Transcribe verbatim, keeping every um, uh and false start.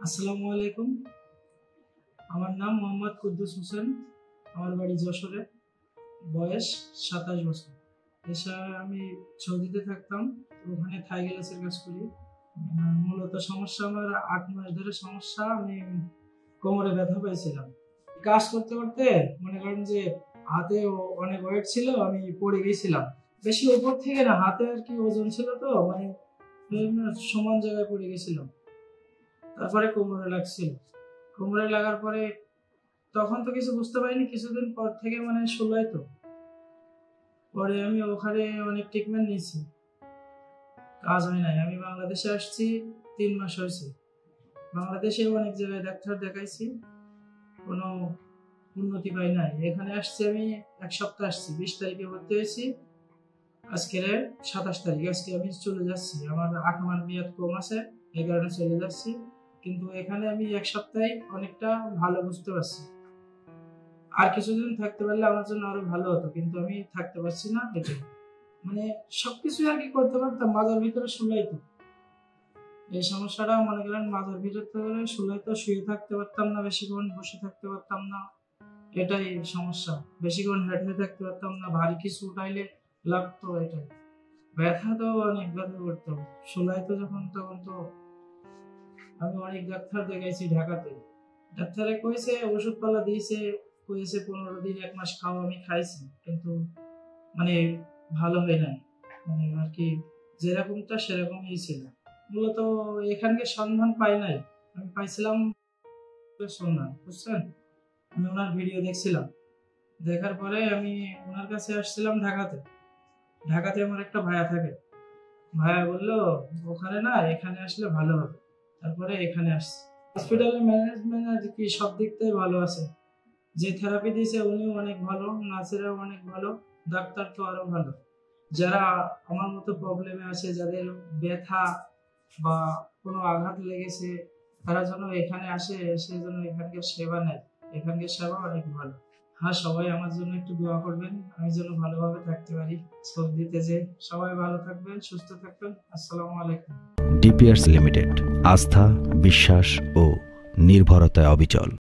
আসসালামু আলাইকুম। আমার নাম মোহাম্মদ কুদ্দুস হোসেন। আমার বাড়ি যশোরে। বয়স সাতাশ বছর। পেশায় আমি সৌদিতে থাকতাম, ওখানে থাই গ্লাসের কাজ করি। আহ, মূলত সমস্যা আমার আট মাস ধরে সমস্যা। আমি কোমরে ব্যথা পেয়েছিলাম কাজ করতে করতে। মনে করেন যে হাতে অনেক ওয়েট ছিল, আমি পড়ে গেছিলাম। বেশি উপর থেকে না, হাতে আর কি ওজন ছিল, তো মানে সমান জায়গায় পড়ে গেছিলাম। তারপরে কোমরে লাগছিল। কোমরে লাগার পরে তখন তো কিছু বুঝতে পারিনি, কিছুদিন পর থেকে মানে শুলাই তো। পরে আমি ওখানে অনেক ট্রিটমেন্ট নিয়েছি, কাজ হয় নাই। আমি বাংলাদেশে আসছি, তিন মাস হয়েছে। বাংলাদেশে অনেক জায়গায় ডাক্তার দেখাইছি, কোনো উন্নতি পাই নাই। এখানে আসছি আমি এক সপ্তাহ আসছি, বিশ তারিখে ভর্তি হয়েছি। আজকে সাতাশ তারিখ, আজকে আমি চলে যাচ্ছি। আমার আকামার মেয়াদ কম আছে, এই কারণে চলে যাচ্ছি। কিন্তু এখানে আমি এক সপ্তাহে অনেকটা ভালো বুঝতে পারছি। আর কিছুদিন থাকতে পারলে আমার জন্য আরো ভালো হতো, কিন্তু আমি থাকতে পারছি না। এটাই মানে সবকিছু আর কি করতে পারতাম, মাজার ভিতরে শুলাইতো। এই সমস্যাটা মনে করেন, মাজার ভিতরে শুলাইতো, শুয়ে থাকতে পারতাম না বেশিক্ষণ, বসে থাকতে পারতাম না। এটাই সমস্যা। বেশিক্ষণ হেঁটে থাকতে পারতাম না, ভারী কিছু উঠাইলে লাগতো। এটাই ব্যথা তো অনেক ব্যথা করতো শুলাইতো যখন, তখন তো আমি অনেক ডাক্তার দেখাইছি ঢাকাতে। ডাক্তারে কইছে, ওষুধ পালা দিয়েছে, কইছে পনেরো দিন এক মাস খাও। আমি খাইছি, কিন্তু মানে ভালো হয় নাই। মানে আর কি যেরকমটা সেরকমই ছিল। মূলত এখানকার সন্ধান পাই নাই, আমি পাইছিলাম সন্ধান, বুঝছেন। আমি ওনার ভিডিও দেখছিলাম, দেখার পরে আমি ওনার কাছে আসছিলাম ঢাকাতে। ঢাকাতে আমার একটা ভাইয়া থাকে। ভাইয়া বললো ওখানে না, এখানে আসলে ভালো হবে। তারপরে এখানে আসছি। হসপিটালের ম্যানেজমেন্ট আর কি সব দিক থেকে ভালো আছে। যে থেরাপি দিয়েছে উনিও অনেক ভালো, নার্সেরাও অনেক ভালো, ডাক্তার তো আরো ভালো। যারা আমার মতো প্রবলেমে আছে, যাদের ব্যথা বা কোনো আঘাত লেগেছে, তারা যেন এখানে আসে, এসে যেন এখানকার সেবা নেয়। এখানকার সেবা অনেক ভালো। হ্যাঁ, সবাই আমার জন্য একটু দোয়া করবেন, আমি যেন ভালোভাবে থাকতে পারি সৌদিতে। যে সবাই ভালো থাকবেন, সুস্থ থাকবেন। আসসালামু আলাইকুম। ডিপিআরস লিমিটেড, আস্থা, বিশ্বাস ও নির্ভরতায় অবিচল।